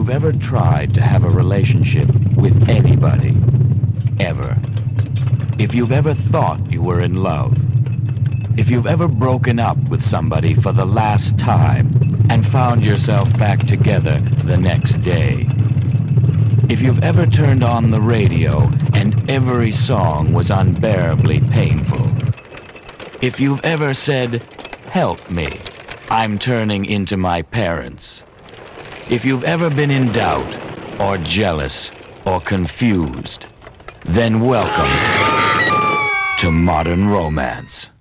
you've ever tried to have a relationship with anybody, ever, if you've ever thought you were in love, if you've ever broken up with somebody for the last time and found yourself back together the next day, if you've ever turned on the radio and every song was unbearably painful, if you've ever said, "Help me, I'm turning into my parents," if you've ever been in doubt or jealous or confused, then welcome to Modern Romance.